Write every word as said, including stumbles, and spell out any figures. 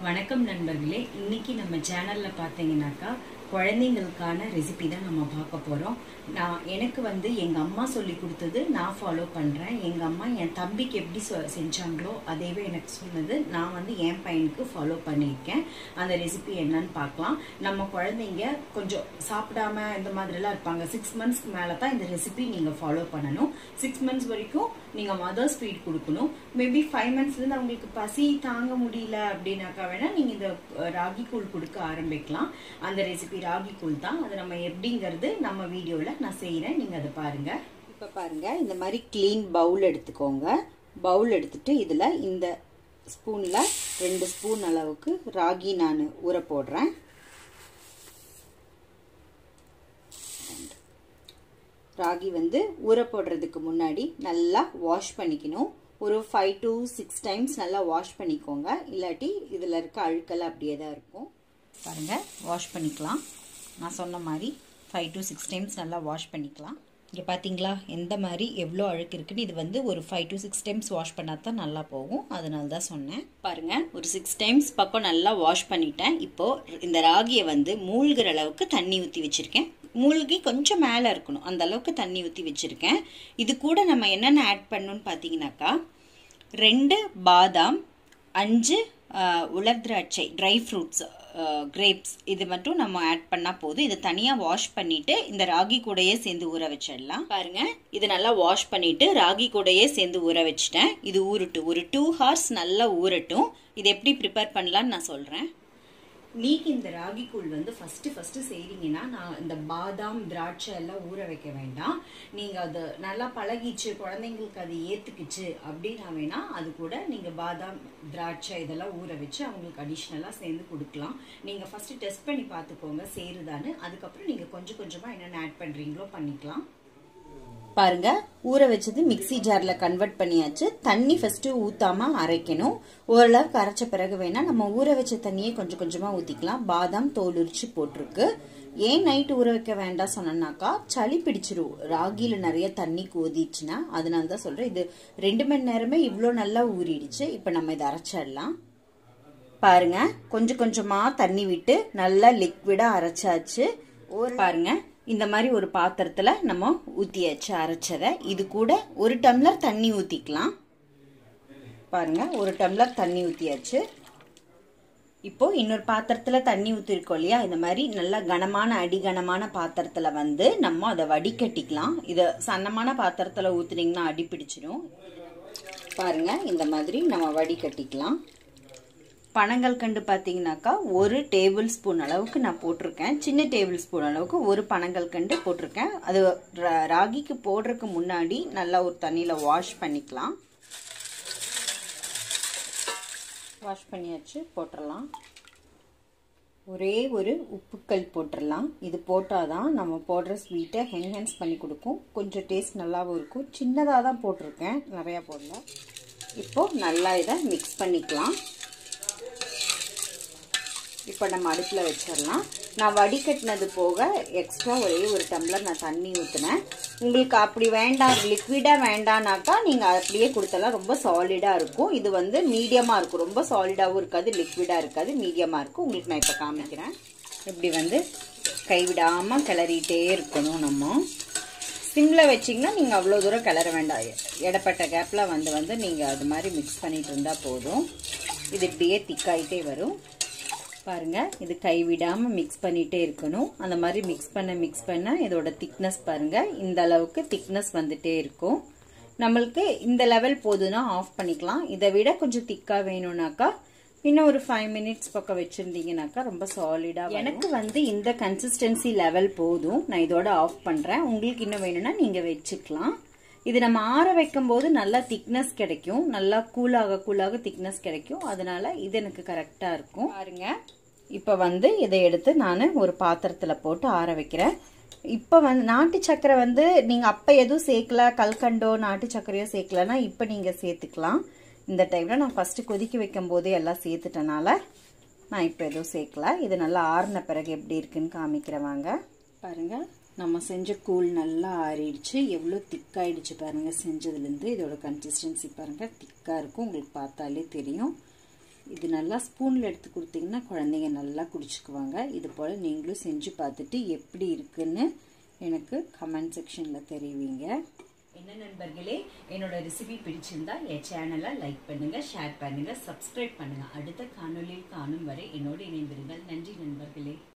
வணக்கம் நண்பர்களே, இன்னைக்கு நம்ம சேனல்ல பாத்தீங்கன்னாக்கா குழந்தைங்களுக்கான ரெசிபி தான் நம்ம பார்க்க போறோம். நான் எனக்கு வந்து எங்க அம்மா சொல்லி கொடுத்தது நான் ஃபாலோ பண்றேன். எங்க அம்மா என் தம்பிக்கு எப்படி செஞ்சாங்களோ அதேவே எனக்கு சொன்னது நான் வந்து என் பையனுக்கு ஃபாலோ பண்ணியிருக்கேன். அந்த ரெசிபி என்னன்னு பார்க்கலாம். நம்ம குழந்தைங்க கொஞ்சம் சாப்பிடாம இந்த மாதிரிலாம் இருப்பாங்க. சிக்ஸ் மந்த்ஸ்க்கு மேலே தான் இந்த ரெசிபி நீங்க ஃபாலோ பண்ணணும். சிக்ஸ் மந்த்ஸ் வரைக்கும் நீங்க மதர்ஸ் ஃபீட் கொடுக்கணும். மேபி ஃபைவ் மந்த்ஸ்லேருந்து அவங்களுக்கு பசி தாங்க முடியல அப்படின்னாக்கா வேணா நீங்க இந்த ராகி கூழ் கொடுக்க ஆரம்பிக்கலாம். அந்த ரெசிபி ராகி கூழ் தான். அது நம்ம எப்படிங்கிறது நம்ம வீடியோல நான் செய்யறேன், நீங்க அதை பாருங்க. இப்ப பாருங்க, இந்த மாதிரி கிளீன் பவுல் எடுத்துக்கோங்க. பவுல் எடுத்துட்டு இதுல இந்த ஸ்பூன்ல ரெண்டு ஸ்பூன் அளவுக்கு ராகி நான் ஊற போடுறேன். ராகி வந்து ஊற போடுறதுக்கு முன்னாடி நல்லா வாஷ் பண்ணிக்கணும். ஒரு ஃபைவ் டு சிக்ஸ் டைம்ஸ் நல்லா வாஷ் பண்ணிக்கோங்க, இல்லாட்டி இதில் இருக்க அழுக்கெல்லாம் அப்படியே தான் இருக்கும். பாருங்கள், வாஷ் பண்ணிக்கலாம். நான் சொன்ன மாதிரி ஃபைவ் டு சிக்ஸ் டைம்ஸ் நல்லா வாஷ் பண்ணிக்கலாம். இங்கே பார்த்தீங்களா எந்த மாதிரி எவ்வளோ அழுக்கு இருக்குன்னு. இது வந்து ஒரு five to six times wash பண்ணால் தான் நல்லா போகும், அதனால தான் சொன்னேன். பாருங்கள், ஒரு சிக்ஸ் டைம்ஸ் பக்கம் நல்லா வாஷ் பண்ணிட்டேன். இப்போது இந்த ராகியை வந்து மூழ்கிற அளவுக்கு தண்ணி ஊற்றி வச்சுருக்கேன். மூழ்கி கொஞ்சம் மேலே இருக்கணும் அந்த அளவுக்கு தண்ணி ஊற்றி வச்சுருக்கேன். இது கூட நம்ம என்னென்ன ஆட் பண்ணணும்னு பார்த்தீங்கன்னாக்கா, ரெண்டு பாதாம், அஞ்சு உலர் திராட்சை, ட்ரை ஃப்ரூட்ஸ், கிரேப்ஸ், இது மட்டும் நம்ம ஆட் பண்ணால் போதும். இதை தனியாக வாஷ் பண்ணிவிட்டு இந்த ராகி கூடையே சேர்ந்து ஊற வச்சிடலாம். பாருங்கள், இது நல்லா வாஷ் பண்ணிவிட்டு ராகி கூடையே சேர்ந்து ஊற வச்சுட்டேன். இது ஊறட்டும், ஒரு டூ ஹவர்ஸ் நல்லா ஊறட்டும். இது எப்படி ப்ரிப்பேர் பண்ணலான்னு நான் சொல்கிறேன். நீக்கு இந்த ராகி கூழ் வந்து ஃபர்ஸ்ட் ஃபர்ஸ்ட் செய்றீங்கன்னா, நான் இந்த பாதாம் திராட்சை எல்லாம் ஊற வைக்க வேண்டாம். நீங்க அது நல்லா பழகிச்சு, குழந்தைங்களுக்கு அது ஏத்துக்குச்சு அப்படின்னா வேணா அது கூட நீங்க பாதாம் திராட்சை இதெல்லாம் ஊற வச்சு அவங்களுக்கு அடிஷ்னலா சேர்ந்து கொடுக்கலாம். நீங்க ஃபர்ஸ்ட் டெஸ்ட் பண்ணி பார்த்துக்கோங்க சேருதான்னு. அதுக்கப்புறம் நீங்க கொஞ்சம் கொஞ்சமா என்னென்ன ஆட் பண்றீங்களோ பண்ணிக்கலாம். பாருங்க, ஊற வச்சது மிக்சி ஜார்ல கன்வெர்ட் பண்ணியாச்சு. தண்ணி ஃபர்ஸ்ட் ஊத்தாம அரைக்கணும். ஓரளவுக்கு அரைச்ச பிறகு வேணா நம்ம ஊற வச்ச தண்ணியே கொஞ்சம் கொஞ்சமா ஊத்திக்கலாம். பாதாம் தோல் உரிச்சு போட்டிருக்கு. ஏன் நைட் ஊற வைக்க வேண்டாம் சொன்னாக்கா, சளி பிடிச்சிரும் ராகில நிறைய தண்ணி கோதிச்சுன்னா, அதனால தான் சொல்றேன். இது ரெண்டு மணி நேரமே இவ்வளோ நல்லா ஊறிடுச்சு. இப்ப நம்ம இதை அரைச்சிடலாம். பாருங்க, கொஞ்சம் கொஞ்சமா தண்ணி விட்டு நல்லா லிக்விடா அரைச்சாச்சு. ஒரு பாருங்க, இந்த மாதிரி ஒரு பாத்திரத்துல நம்ம ஊத்தியாச்சு அரைச்சதை. இது கூட ஒரு டம்ளர் தண்ணி ஊத்திக்கலாம். பாருங்க, ஒரு டம்ளர் தண்ணி ஊத்தியாச்சு. இப்போ இன்னொரு பாத்திரத்துல தண்ணி ஊத்திருக்கோம் இல்லையா, இந்த மாதிரி நல்லா கனமான அடிகனமான பாத்திரத்துல வந்து நம்ம அதை வடிகட்டிக்கலாம். இதை சன்னமான பாத்திரத்துல ஊத்துனீங்கன்னா அடி பிடிச்சிடும். பாருங்க, இந்த மாதிரி நம்ம வடிகட்டிக்கலாம். பனங்கள் கண்டு பார்த்தீங்கன்னாக்கா ஒரு டேபிள் ஸ்பூன் அளவுக்கு நான் போட்டிருக்கேன். சின்ன டேபிள் ஸ்பூன் அளவுக்கு ஒரு பனங்கள் கண்டு போட்டிருக்கேன். அது ராகிக்கு போடுறதுக்கு முன்னாடி நல்லா ஒரு தண்ணியில் வாஷ் பண்ணிக்கலாம். வாஷ் பண்ணியாச்சு, போட்டுடலாம். ஒரே ஒரு உப்புக்கல் போட்டுடலாம். இது போட்டாதான் நம்ம போடுற ஸ்வீட்டை என்ஹான்ஸ் பண்ணி கொடுக்கும். கொஞ்சம் டேஸ்ட் நல்லாவும் இருக்கும். சின்னதாக தான் போட்டிருக்கேன், நிறையா போடல. இப்போ நல்லா இதை மிக்ஸ் பண்ணிக்கலாம். இப்போ நம்ம அடுப்பில் வச்சிடலாம். நான் வடிகட்டினது போக எக்ஸ்ட்ரா ஒரே ஒரு டம்ளர் நான் தண்ணி ஊற்றினேன். உங்களுக்கு அப்படி வேண்டாம், லிக்விடாக வேண்டானாக்கா நீங்கள் அப்படியே கொடுத்தலாம். ரொம்ப சாலிடாக இருக்கும். இது வந்து மீடியமாக இருக்கும். ரொம்ப சாலிடாகவும் இருக்காது, லிக்விடாக இருக்காது, மீடியமாக இருக்கும். உங்களுக்கு நான் இப்போ காமிக்கிறேன். இப்படி வந்து கைவிடாமல் கிளறிட்டே இருக்கணும். நம்ம சிம்மில் வச்சிங்கன்னா நீங்கள் அவ்வளோ தூரம் கிளற வேண்டாம். இடப்பட்ட கேப்பில் வந்து வந்து நீங்கள் அது மாதிரி மிக்ஸ் பண்ணிட்டு இருந்தால் போதும். இது இப்படியே திக்காயிட்டே வரும். பாருங்க, இது கைவிடாம மிக்ஸ் பண்ணிட்டே இருக்கணும். அந்த மாதிரி மிக்ஸ் பண்ண மிக்ஸ் பண்ண இதோட திக்னஸ் பாருங்க, இந்த அளவுக்கு திக்னஸ் வந்துட்டே இருக்கும். நம்மளுக்கு இந்த லெவல் போதுன்னா ஆஃப் பண்ணிக்கலாம். இதை விட கொஞ்சம் திக்கா வேணும்னாக்கா இன்னும் ஒரு ஃபைவ் மினிட்ஸ் பக்கம் வச்சிருந்தீங்கன்னாக்கா ரொம்ப சாலிடா. எனக்கு வந்து இந்த கன்சிஸ்டன்சி லெவல் போதும். நான் இதோட ஆஃப் பண்றேன். உங்களுக்கு இன்னும் வேணும்னா நீங்க வச்சுக்கலாம். இது நம்ம ஆற வைக்கும் போது நல்லா திக்னஸ் கிடைக்கும். நல்லா கூலாக கூலாக திக்னஸ் கிடைக்கும். அதனால இது எனக்கு கரெக்டா இருக்கும். பாருங்க, இப்ப வந்து இதை எடுத்து நான் ஒரு பாத்திரத்துல போட்டு ஆற வைக்கிறேன். இப்ப வந்து நாட்டு சக்கரை வந்து நீங்க அப்ப எதுவும் சேர்க்கல, கல்கண்டோ நாட்டு சக்கரையோ சேர்க்கலன்னா இப்ப நீங்க சேர்த்துக்கலாம். இந்த டைம்ல நான் ஃபர்ஸ்ட் கொதிக்க வைக்கும் போதே எல்லாம் சேர்த்துட்டனால நான் இப்ப எதுவும் சேர்க்கல. இது நல்லா ஆறின பிறகு எப்படி இருக்குன்னு காமிக்கிறவாங்க. பாருங்க, நம்ம செஞ்ச கூழ் நல்லா ஆறிடுச்சு. எவ்வளோ திக்காயிடுச்சு பாருங்கள். செஞ்சதுலேருந்து இதோட கன்சிஸ்டன்சி பாருங்கள், திக்காக இருக்கும். உங்களுக்கு பார்த்தாலே தெரியும். இது நல்லா ஸ்பூனில் எடுத்து கொடுத்தீங்கன்னா குழந்தைங்க நல்லா குடிச்சுக்குவாங்க. இது போல் நீங்களும் செஞ்சு பார்த்துட்டு எப்படி இருக்குன்னு எனக்கு கமெண்ட் செக்ஷனில் தெரிவிங்க. என்ன நண்பர்களே, என்னோட ரெசிபி பிடிச்சிருந்தா என் சேனலை லைக் பண்ணுங்கள், ஷேர் பண்ணுங்கள், சப்ஸ்கிரைப் பண்ணுங்கள். அடுத்த காணொலியில் காணும் வரை என்னோடு இணைந்திருங்கள். நன்றி நண்பர்களே.